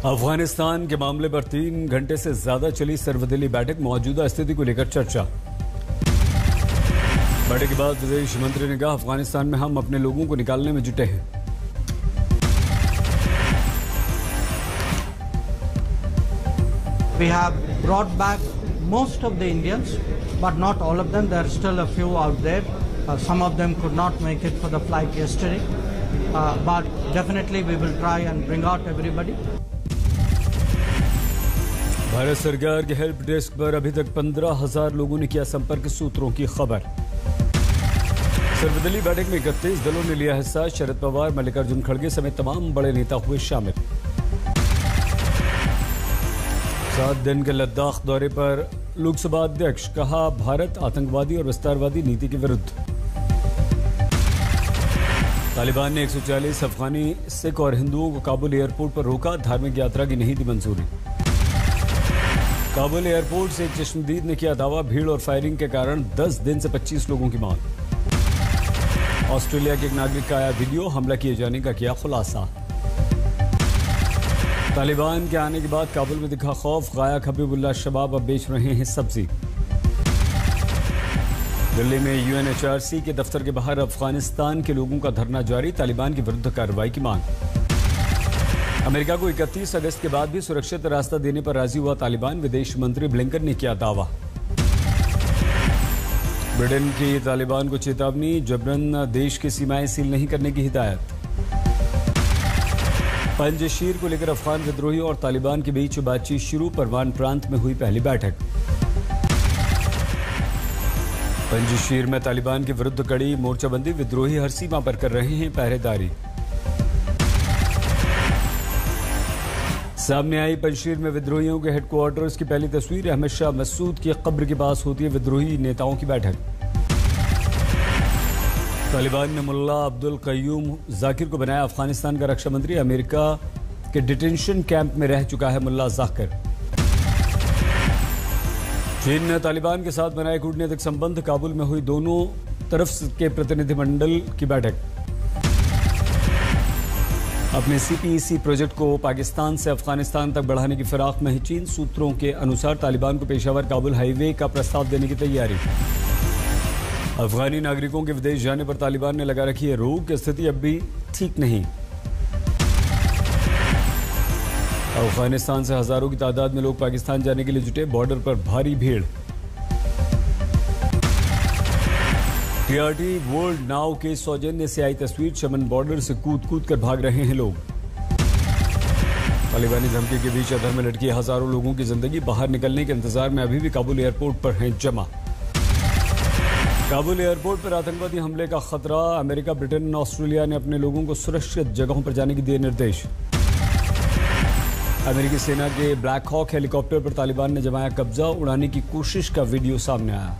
अफगानिस्तान के मामले पर 3 घंटे से ज्यादा चली सर्वदलीय बैठक, मौजूदा स्थिति को लेकर चर्चा। बैठक के बाद विदेश मंत्री ने कहा, अफगानिस्तान में हम अपने लोगों को निकालने में जुटे हैं। We have brought back most of the Indians, but not all of them. There are still a few out there. Some of them could not make it for the flight yesterday, but definitely we will try and bring out everybody. Bharat सरकार के help desk पर अभी तक 15,000 लोगों ने किया संपर्क, सूत्रों की खबर। सर्वदलीय बैठक में 31 दलों ने लिया हिस्सा। शरद पवार, मल्लिकार्जुन खड़गे समेत तमाम बड़े नेता हुए शामिल। 7 दिन के लद्दाख दौरे पर लोकसभा अध्यक्ष, कहा भारत आतंकवादी और विस्तारवादी नीति के विरुद्ध। तालिबान ने 140 अफगानी सिख और हिंदुओं को काबुल एयरपोर्ट पर रोका, धार्मिक यात्रा की नहीं दी मंजूरी। काबुल एयरपोर्ट से एक चश्मदीद ने किया दावा, भीड़ और फायरिंग के कारण 10 दिन से 25 लोगों की मौत। ऑस्ट्रेलिया के एक नागरिक का आया वीडियो, हमला किए जाने का किया खुलासा। तालिबान के आने के बाद काबुल में दिखा खौफ, गायक हबीबुल्लाह शबाब अब बेच रहे हैं सब्जी। दिल्ली में UNHRC के दफ्तर के बाहर अफगानिस्तान के लोगों का धरना जारी, तालिबान के विरुद्ध कार्रवाई की मांग। अमेरिका को 31 अगस्त के बाद भी सुरक्षित रास्ता देने पर राजी हुआ तालिबान, विदेश मंत्री ब्लिंकन ने किया दावा। ब्रिटेन की तालिबान को चेतावनी, जबरन देश की सीमाएं सील नहीं करने की हिदायत। पंजशीर को लेकर अफगान विद्रोही और तालिबान के बीच बातचीत शुरू, परवान प्रांत में हुई पहली बैठक। पंजशीर में तालिबान के विरुद्ध कड़ी मोर्चाबंदी, विद्रोही हर सीमा पर कर रहे हैं पहरेदारी। सामने आई पंजशीर में विद्रोहियों के हेडक्वार्टर्स की पहली तस्वीर, अहमद शाह मसूद की कब्र के पास होती है विद्रोही नेताओं की बैठक। तालिबान ने मुल्ला अब्दुल कय्यूम जाकिर को बनाया अफगानिस्तान का रक्षा मंत्री, अमेरिका के डिटेंशन कैंप में रह चुका है मुल्ला जाकिर। चीन ने तालिबान के साथ बनाए कूटनीतिक संबंध, काबुल में हुई दोनों तरफ के प्रतिनिधिमंडल की बैठक। अपने CPEC प्रोजेक्ट को पाकिस्तान से अफगानिस्तान तक बढ़ाने की फिराक में है चीन, सूत्रों के अनुसार तालिबान को पेशावर काबुल हाईवे का प्रस्ताव देने की तैयारी। अफगानी नागरिकों के विदेश जाने पर तालिबान ने लगा रखी है रोक, स्थिति अब भी ठीक नहीं। अफगानिस्तान से हजारों की तादाद में लोग पाकिस्तान जाने के लिए जुटे, बॉर्डर पर भारी भीड़। TRT वर्ल्ड नाउ के सौजन्य से आई तस्वीर, चमन बॉर्डर से कूद कूद कर भाग रहे हैं लोग। तालिबानी धमकी के बीच अधर में लटकी हजारों लोगों की जिंदगी, बाहर निकलने के इंतजार में अभी भी काबुल एयरपोर्ट पर हैं जमा। काबुल एयरपोर्ट पर आतंकवादी हमले का खतरा, अमेरिका, ब्रिटेन, ऑस्ट्रेलिया ने अपने लोगों को सुरक्षित जगहों पर जाने की दिए निर्देश। अमेरिकी सेना के ब्लैक हॉक हेलीकॉप्टर पर तालिबान ने जमाया कब्जा, उड़ाने की कोशिश का वीडियो सामने आया।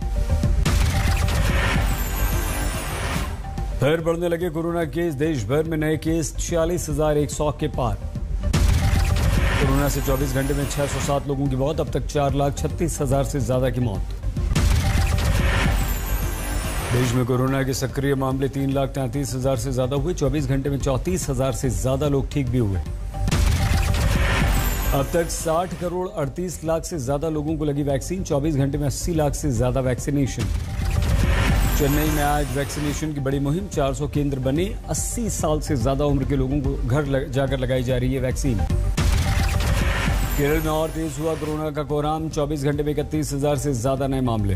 फिर बढ़ने लगे कोरोना केस, देश भर में नए केस 46,100 के पार। कोरोना से 24 घंटे में 607 लोगों की मौत, अब तक 4,36,000 से ज्यादा की मौत। देश में कोरोना के सक्रिय मामले 3,33,000 से ज्यादा हुए, 24 घंटे में 34,000 से ज्यादा लोग ठीक भी हुए। अब तक 60 करोड़ 38 लाख से ज्यादा लोगों को लगी वैक्सीन, 24 घंटे में 80 लाख से ज्यादा वैक्सीनेशन। चेन्नई में आज वैक्सीनेशन की बड़ी मुहिम, 400 केंद्र बने, 80 साल से ज्यादा उम्र के लोगों को घर जाकर लगाई जा रही है वैक्सीन। केरल में और तेज हुआ कोरोना का कोहराम, 24 घंटे में 31,000 से ज्यादा नए मामले,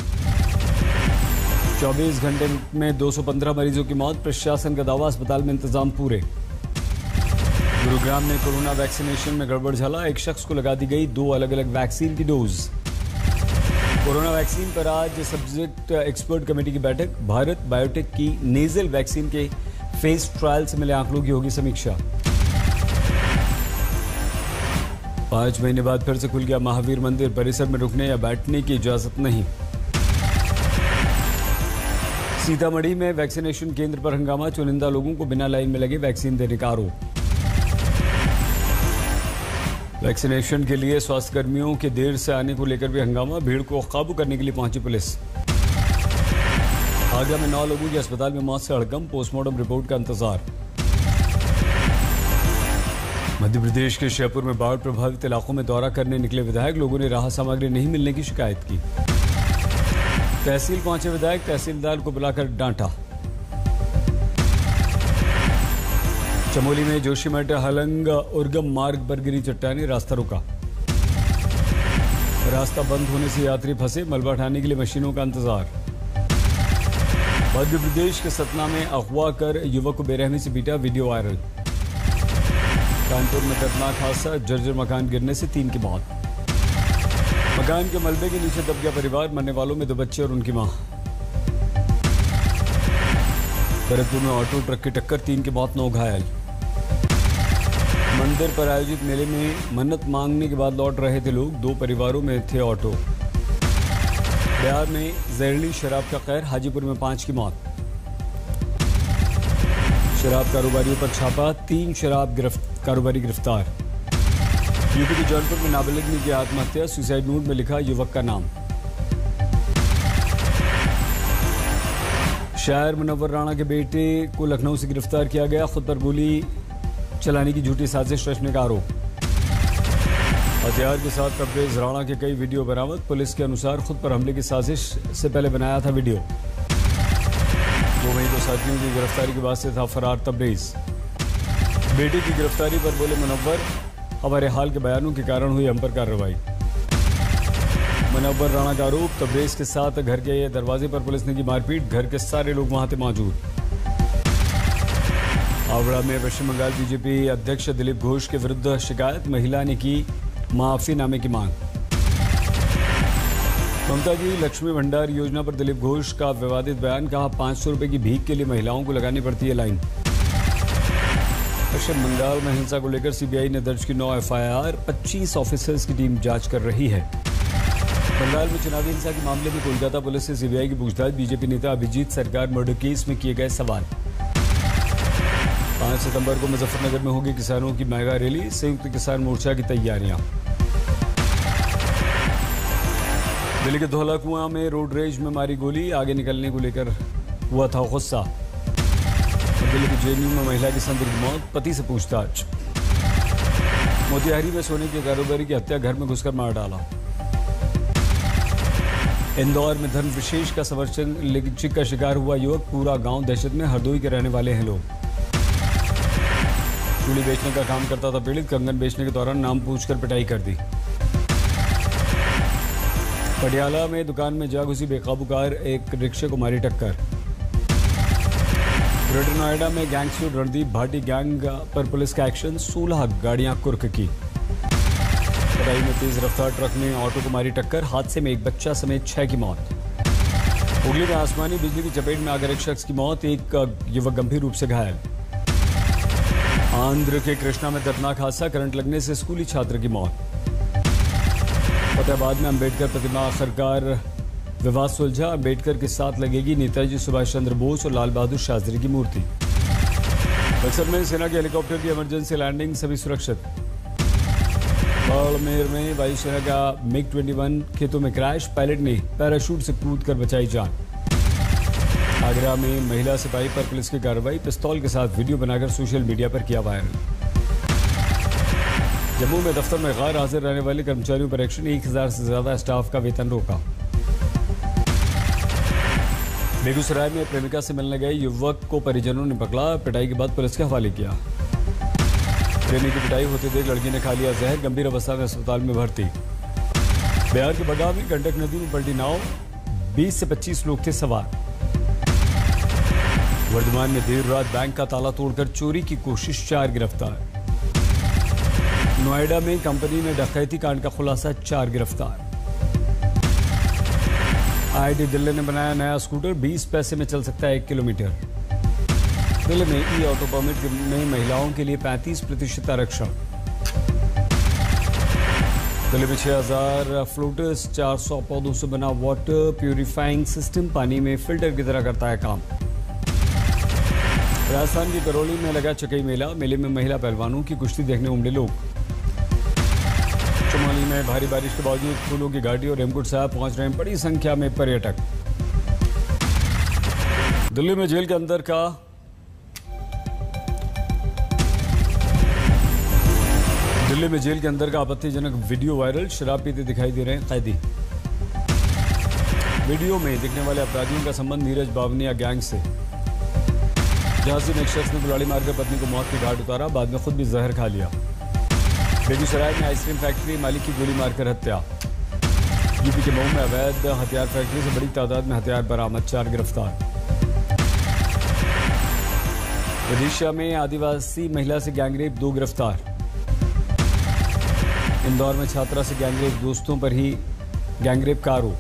24 घंटे में 215 मरीजों की मौत, प्रशासन का दावा अस्पताल में इंतजाम पूरे। गुरुग्राम में कोरोना वैक्सीनेशन में गड़बड़ झला, एक शख्स को लगा दी गई 2 अलग अलग वैक्सीन की डोज। कोरोना वैक्सीन पर आज सब्जेक्ट एक्सपर्ट कमेटी की बैठक, भारत बायोटेक की नेजल वैक्सीन के फेज ट्रायल से मिले आंकड़ों की होगी समीक्षा। 5 महीने बाद फिर से खुल गया महावीर मंदिर, परिसर में रुकने या बैठने की इजाजत नहीं। सीतामढ़ी में वैक्सीनेशन केंद्र पर हंगामा, चुनिंदा लोगों को बिना लाइन में लगे वैक्सीन देने का आरोप। वैक्सीनेशन के लिए स्वास्थ्य कर्मियों के देर से आने को लेकर भी हंगामा, भीड़ को काबू करने के लिए पहुंची पुलिस। आगरा में 9 लोगों की अस्पताल में मौत से हड़कंप, पोस्टमार्टम रिपोर्ट का इंतजार। मध्य प्रदेश के श्योपुर में बाढ़ प्रभावित इलाकों में दौरा करने निकले विधायक, लोगों ने राहत सामग्री नहीं मिलने की शिकायत की। तहसील पहुंचे विधायक, तहसीलदार को बुलाकर डांटा। चमोली में जोशीमठ हलंग उर्गम मार्ग पर गिरी चट्टानें, रास्ता रुका। रास्ता बंद होने से यात्री फंसे, मलबा उठाने के लिए मशीनों का इंतजार। मध्य प्रदेश के सतना में अगवा कर युवक को बेरहमी से पीटा, वीडियो वायरल। कानपुर में दर्दनाक हादसा, जर्जर मकान गिरने से 3 की मौत। मकान के मलबे के नीचे दब गया परिवार, मरने वालों में 2 बच्चे और उनकी मां। भरतपुर में ऑटो ट्रक की टक्कर, 3 की मौत, 9 घायल। मंदिर पर आयोजित मेले में मन्नत मांगने के बाद लौट रहे थे लोग, 2 परिवारों में थे ऑटो। बिहार में जहरीली शराब का कहर, हाजीपुर में 5 की मौत। शराब कारोबारियों पर छापा, 3 शराब कारोबारी गिरफ्तार। यूपी के जौनपुर में नाबालिग ने की आत्महत्या, सुसाइड नोट में लिखा युवक का नाम। शायर मुनव्वर राणा के बेटे को लखनऊ से गिरफ्तार किया गया, खुद पर गोली चलाने की झूठी साजिश रचने का आरोप। हथियार के साथ तबरेज राणा के कई वीडियो बरामद, पुलिस के अनुसार खुद पर हमले की साजिश से पहले बनाया था वीडियो। 2 मई को साथियों की गिरफ्तारी के बाद से था फरार तबरेज। बेटे की गिरफ्तारी पर बोले मुनव्वर, हमारे हाल के बयानों के कारण हुई हम पर कार्रवाई। मुनव्वर राणा का आरोप, तबरेज के साथ घर के दरवाजे पर पुलिस ने की मारपीट, घर के सारे लोग वहां थे मौजूद। हावड़ा में पश्चिम बंगाल बीजेपी अध्यक्ष दिलीप घोष के विरुद्ध शिकायत, महिला ने की माफीनामे की मांग। ममता की लक्ष्मी भंडार योजना पर दिलीप घोष का विवादित बयान, कहा 500 रुपए की भीख के लिए महिलाओं को लगानी पड़ती है लाइन। पश्चिम बंगाल में हिंसा को लेकर सीबीआई ने दर्ज की 9 एफआईआर, 25 ऑफिसर्स की टीम जांच कर रही है। बंगाल में चुनावी हिंसा के मामले में कोलकाता पुलिस से सीबीआई की पूछताछ, बीजेपी नेता अभिजीत सरकार मर्डर केस में किए गए सवाल। 5 सितंबर को मुजफ्फरनगर में होगी किसानों की मेगा रैली, संयुक्त किसान मोर्चा की तैयारियां। दिल्ली के धौला कुआं में रोड रेज में मारी गोली, आगे निकलने को लेकर हुआ था गुस्सा। दिल्ली के जेएनयू में महिला की संदिग्ध मौत, पति से पूछताछ। मोतिहारी में सोने के कारोबारी की हत्या, घर में घुसकर मार डाला। इंदौर में धर्म विशेष का समर्थन लिंचिंग का शिकार हुआ युवक, पूरा गांव दहशत में, हरदोई के रहने वाले हैं लोग। चूड़ी बेचने का काम करता था पीड़ित, कंगन बेचने के दौरान नाम पूछकर पिटाई कर दी। पटियाला में दुकान में जा घुसी बेकाबू कार, एक रिक्शे को मारी टक्कर। ग्रेटर नोएडा में गैंगस्टर रणदीप भाटी गैंग पर पुलिस का एक्शन, 16 गाड़ियां कुर्क की। पटाई में तेज रफ्तार ट्रक ने ऑटो को मारी टक्कर, हादसे में एक बच्चा समेत 6 की मौत। हुगली में आसमानी बिजली की चपेट में आकर एक शख्स की मौत, एक युवक गंभीर रूप से घायल। आंध्र के कृष्णा में दर्दनाक हादसा, करंट लगने से स्कूली छात्र की मौत। फतेहाबाद में अंबेडकर प्रतिमा आखिरकार विवाद सुलझा, अंबेडकर के साथ लगेगी नेताजी सुभाष चंद्र बोस और लाल बहादुर शास्त्री की मूर्ति। बक्सर में सेना के हेलीकॉप्टर की इमरजेंसी लैंडिंग, सभी सुरक्षित। बाड़मेर में वायुसेना का MiG-21 खेतों में क्रैश, पायलट ने पैराशूट से कूद कर बचाई जान। आगरा में महिला सिपाही पर पुलिस की कार्रवाई, पिस्तौल के साथ वीडियो बनाकर सोशल मीडिया पर किया वायरल। जम्मू में दफ्तर में गैर हाजिर रहने वाले कर्मचारियों पर एक्शन, 1000 से ज्यादा स्टाफ का वेतन रोका। बेगूसराय में प्रेमिका से मिलने गए युवक को परिजनों ने पकड़ा, पिटाई के बाद पुलिस के हवाले किया। प्रेमी की पिटाई होते देख लड़की ने खा लिया जहर, गंभीर अवस्था में अस्पताल में भर्ती। बिहार के बगा में गंडक नदी में पलटी नाव, 20 से 25 लोग थे सवार। वर्धमान में देर रात बैंक का ताला तोड़कर चोरी की कोशिश, 4 गिरफ्तार। नोएडा में कंपनी में डकैती कांड का खुलासा, 4 गिरफ्तार। IIT दिल्ली ने बनाया नया स्कूटर, 20 पैसे में चल सकता है 1 किलोमीटर। दिल्ली में ई-ऑटो परमिट में महिलाओं के लिए 35% आरक्षण। दिल्ली में 6000 फ्लोटर्स, 400 पौधों से बना वाटर प्यूरिफाइंग सिस्टम पानी में फिल्टर की तरह करता है काम। राजस्थान की करौली में लगा चकई मेला, मेले में महिला पहलवानों की कुश्ती देखने उमड़े लोग। चमोली में भारी बारिश के बावजूद फूलों की घाटी और हेमकुंड साहब पहुंच रहे हैं बड़ी संख्या में पर्यटक। दिल्ली में जेल के अंदर का दिल्ली में जेल के अंदर का आपत्तिजनक वीडियो वायरल, शराब पीते दिखाई दे रहे हैं कैदी। वीडियो में दिखने वाले अपराधियों का संबंध नीरज बावनिया गैंग से। झांसी में एक शख्स ने कुल्हाड़ी मारकर पत्नी को मौत की घाट उतारा, बाद में खुद भी जहर खा लिया। बेगूसराय में आइसक्रीम फैक्ट्री मालिक की गोली मारकर हत्या। यूपी के मऊ में अवैध हथियार फैक्ट्री से बड़ी तादाद में हथियार बरामद, 4 गिरफ्तार। विदिशा में आदिवासी महिला से गैंगरेप, 2 गिरफ्तार। इंदौर में छात्रा से गैंगरेप, दोस्तों पर ही गैंगरेप का आरोप।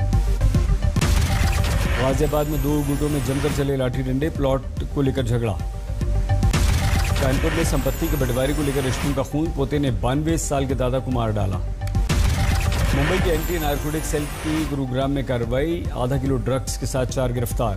गाजियाबाद में 2 गुटों में जमकर चले लाठी डंडे, प्लॉट को लेकर झगड़ा। कानपुर में संपत्ति के बंटवारे को लेकर रिश्तों का खून, पोते ने 92 साल के दादा को मार डाला। मुंबई के एंटी नारकोटिक सेल की गुरुग्राम में कार्रवाई, आधा किलो ड्रग्स के साथ 4 गिरफ्तार।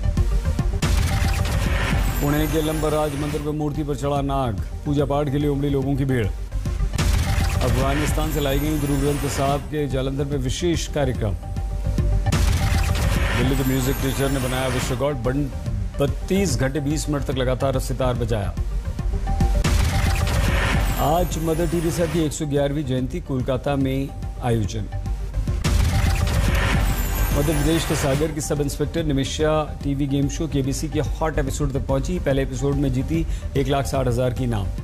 पुणे के लंबराज मंदिर पर मूर्ति पर चढ़ा नाग, पूजा पाठ के लिए उमड़ी लोगों की भीड़। अफगानिस्तान से लाई गई गुरु ग्रंथ साहब के जालंधर में विशेष कार्यक्रम। दिल्ली के म्यूजिक टीचर ने बनाया विश्व रिकॉर्ड, 32 घंटे 20 मिनट तक लगातार सितार बजाया। आज मदर टेरेसा की 111वीं जयंती कोलकाता में आयोजन। मध्य प्रदेश के सागर की sub inspector Nimisha TV game show KBC के हॉट एपिसोड तक पहुंची, पहले एपिसोड में जीती 1,60,000 की इनाम।